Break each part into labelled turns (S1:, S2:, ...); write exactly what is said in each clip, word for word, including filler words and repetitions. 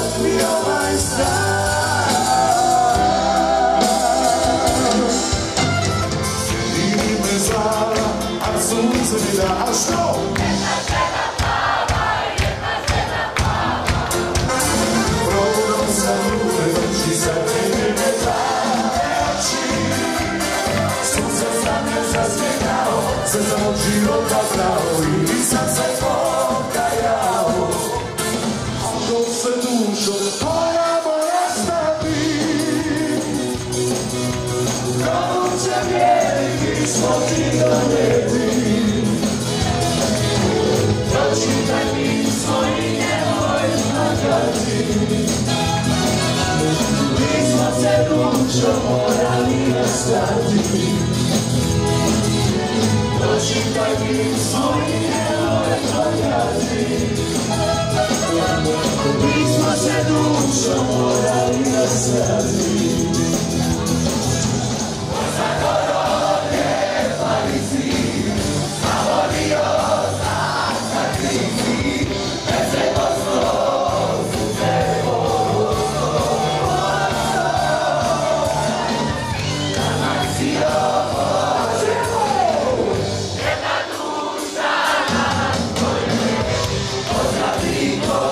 S1: mi ovaj stan. Vidi me zvala, a sunce mi da, a što? Jedna žena plava, jedna žena plava. Prodom sam ljude noći, za tebe ne plave oči. Sunce sam je zasmijekao, sve sam od života pravo i nisam se pokajao. Dok se dušo moramo rastati, Konuće veliki smo ti donijeti. Pročitaj pismo i nemoj plakati, mi smo se dušo morali rastati. Pročitaj pismo i nemoj plakati, mi smo se dušo morali rastati. Možda koronje palici, zavolio znak na krizi, bezreko slozu tevo. Danas si ovođemo, jedna duša na tvoje, pozdravimo.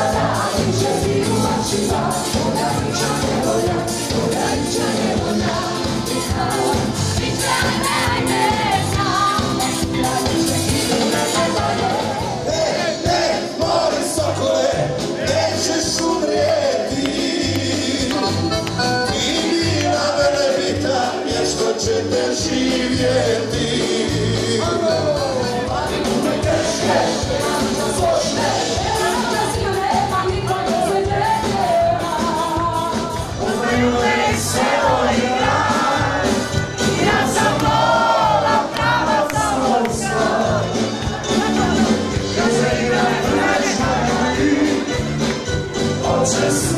S1: Ćete živjeti. Uvijek se odigra, ja sam vola prava Slavonska. Kad se igra krajčka ljudi, oče